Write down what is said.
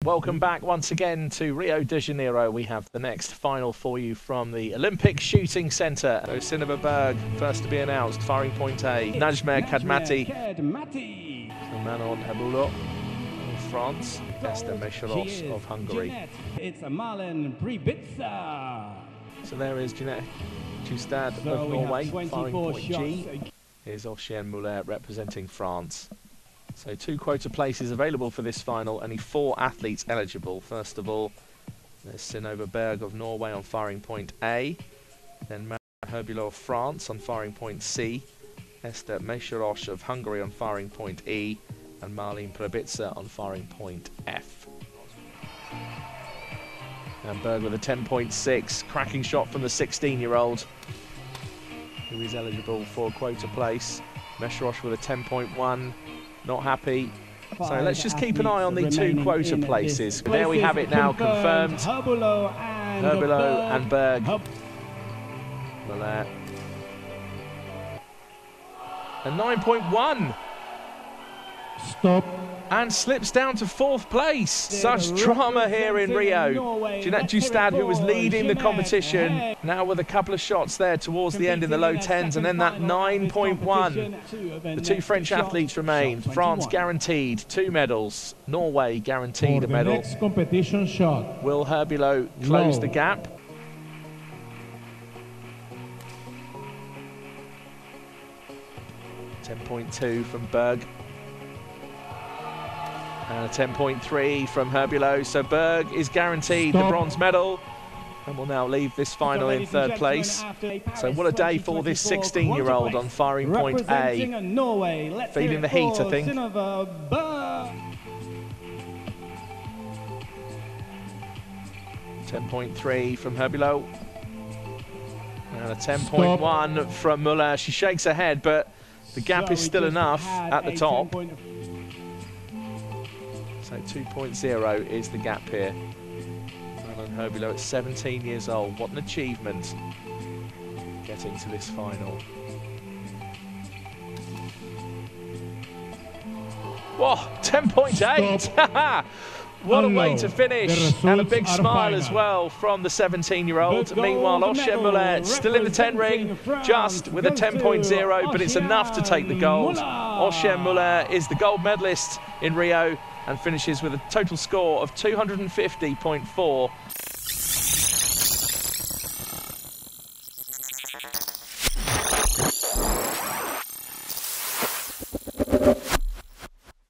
Welcome back once again to Rio de Janeiro. We have the next final for you from the Olympic Shooting Centre. Cinema Berg, first to be announced, firing point A. Najmer Kadmati. Manon Habulo of France. Esther Mesharos of Hungary. It's Malen Pribitsa. So there is Jeanette Justad of Norway, firing point G. Here's Oceane Muller representing France. So 2 quota places available for this final, only 4 athletes eligible. First of all, there's Synnøve Berg of Norway on firing point A, then Manon Herbulot of France on firing point C, Esther Mesharos of Hungary on firing point E, and Marlene Pribitsa on firing point F. And Berg with a 10.6, cracking shot from the 16-year-old, who is eligible for quota place. Mesharos with a 10.1. Not happy. So let's just keep an eye on the 2 quota places. There we have it now confirmed. Herbulot and Berg. Muller. A 9.1. Stop. And slips down to 4th place. Such drama here in Rio. Jeanette Justad, who was leading the competition, now with a couple of shots there towards the end in the low 10s, and then that 9.1. The 2 French athletes remain. France guaranteed 2 medals. Norway guaranteed a medal. Next competition shot. Will Herbulot close the gap? .2 from Berg. And a 10.3 from Herbulot. So Berg is guaranteed the bronze medal and will now leave this final in 3rd place. So what a day for this 16-year-old on firing point A. Feeling the heat, I think. 10.3 from Herbulot. And a 10.1 from Muller. She shakes her head, but the gap is still enough at the top. So 2.0 is the gap here. Manon Herbulot at 17 years old. What an achievement getting to this final. Whoa, 10.8! What a way to finish, and a big smile as well from the 17-year-old. Meanwhile, Oceane Muller still in the 10 ring, just with a 10.0, but it's enough to take the gold. Oceane Muller is the gold medalist in Rio and finishes with a total score of 250.4.